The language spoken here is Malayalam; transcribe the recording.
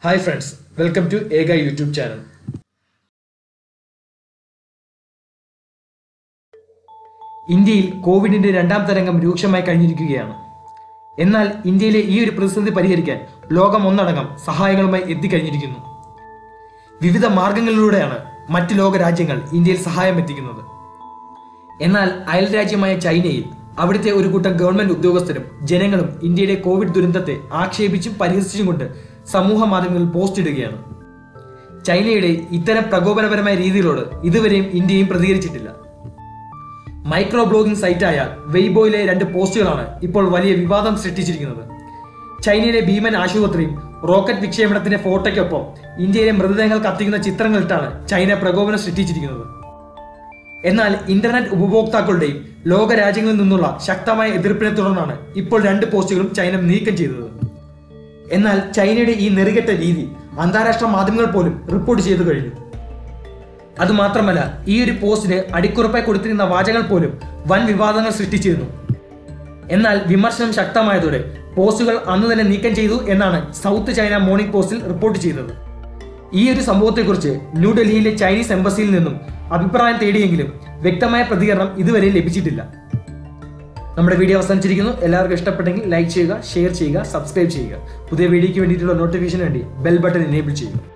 Hi friends, welcome to Aeka YouTube channel. ഇന്ത്യയിൽ കോവിഡിന്റെ രണ്ടാം തരംഗം രൂക്ഷമായി കഴിഞ്ഞിരിക്കുകയാണ്. എന്നാൽ ഇന്ത്യയിലെ ഈ ഒരു പ്രതിസന്ധി പരിഹരിക്കാൻ ലോകം ഒന്നടങ്കം സഹായങ്ങളുമായി എത്തിക്കഴിഞ്ഞിരിക്കുന്നു. വിവിധ മാർഗങ്ങളിലൂടെയാണ് മറ്റ് ലോക രാജ്യങ്ങൾ ഇന്ത്യയിൽ സഹായം എത്തിക്കുന്നത്. എന്നാൽ അയൽ രാജ്യമായ ചൈനയിൽ അവിടുത്തെ ഒരു കൂട്ടം ഗവൺമെന്റ് ഉദ്യോഗസ്ഥരും ജനങ്ങളും ഇന്ത്യയുടെ കോവിഡ് ദുരന്തത്തെ ആക്ഷേപിച്ചും പരിഹസിച്ചും കൊണ്ട് സമൂഹ മാധ്യമങ്ങളിൽ പോസ്റ്റ് ഇടുകയാണ്. ചൈനയുടെ ഇത്തരം പ്രകോപനപരമായ രീതികളോട് ഇതുവരെയും ഇന്ത്യയും പ്രതികരിച്ചിട്ടില്ല. മൈക്രോ ബ്ലോഗിംഗ് സൈറ്റായ വെയ്ബോയിലെ 2 പോസ്റ്റുകളാണ് ഇപ്പോൾ വലിയ വിവാദം സൃഷ്ടിച്ചിരിക്കുന്നത്. ചൈനയിലെ ഭീമൻ ആശുപത്രിയും റോക്കറ്റ് വിക്ഷേപണത്തിന്റെ ഫോട്ടോയ്ക്കൊപ്പം ഇന്ത്യയിലെ മൃതദേഹങ്ങൾ കത്തിക്കുന്ന ചിത്രങ്ങളിട്ടാണ് ചൈന പ്രകോപനം സൃഷ്ടിച്ചിരിക്കുന്നത്. എന്നാൽ ഇന്റർനെറ്റ് ഉപഭോക്താക്കളുടെയും ലോക രാജ്യങ്ങളിൽ നിന്നുള്ള ശക്തമായ എതിർപ്പിനെ തുടർന്നാണ് ഇപ്പോൾ 2 പോസ്റ്റുകളും ചൈന നീക്കം ചെയ്തത്. എന്നാൽ ചൈനയുടെ ഈ നെറികെട്ട രീതി അന്താരാഷ്ട്ര മാധ്യമങ്ങൾ പോലും റിപ്പോർട്ട് ചെയ്തു കഴിഞ്ഞു. അതുമാത്രമല്ല, ഈ ഒരു പോസ്റ്റിന് അടിക്കുറിപ്പായി കൊടുത്തിരുന്ന വാചകങ്ങൾ പോലും വൻ വിവാദങ്ങൾ സൃഷ്ടിച്ചിരുന്നു. എന്നാൽ വിമർശനം ശക്തമായതോടെ പോസ്റ്റുകൾ അന്ന് തന്നെ നീക്കം ചെയ്തു എന്നാണ് സൗത്ത് ചൈന മോർണിംഗ് പോസ്റ്റിൽ റിപ്പോർട്ട് ചെയ്തത്. ഈ ഒരു സംഭവത്തെക്കുറിച്ച് ന്യൂഡൽഹിയിലെ ചൈനീസ് എംബസിയിൽ നിന്നും അഭിപ്രായം തേടിയെങ്കിലും വ്യക്തമായ പ്രതികരണം ഇതുവരെ ലഭിച്ചിട്ടില്ല. നമ്മുടെ വീഡിയോ അവസാനിച്ചിരിക്കുന്നു. എല്ലാവർക്കും ഇഷ്ടപ്പെട്ടെങ്കിൽ ലൈക്ക് ചെയ്യുക, ഷെയർ ചെയ്യുക, സബ്സ്ക്രൈബ് ചെയ്യുക. പുതിയ വീഡിയോയ്ക്ക് വേണ്ടിയിട്ടുള്ള നോട്ടിഫിക്കേഷന് വേണ്ടി ബെൽ ബട്ടൺ എനേബിൾ ചെയ്യുക.